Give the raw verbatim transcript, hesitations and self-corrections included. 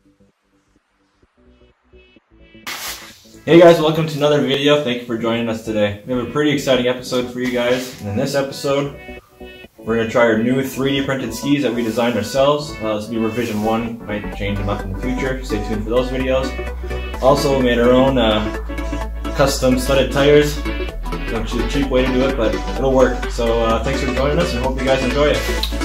Hey guys, welcome to another video. Thank you for joining us today. We have a pretty exciting episode for you guys. And in this episode, we're going to try our new three D printed skis that we designed ourselves. Uh, this will be revision one. Might change them up in the future. Stay tuned for those videos. Also, we made our own uh, custom studded tires, which is a cheap way to do it, but it'll work. So uh, thanks for joining us and hope you guys enjoy it.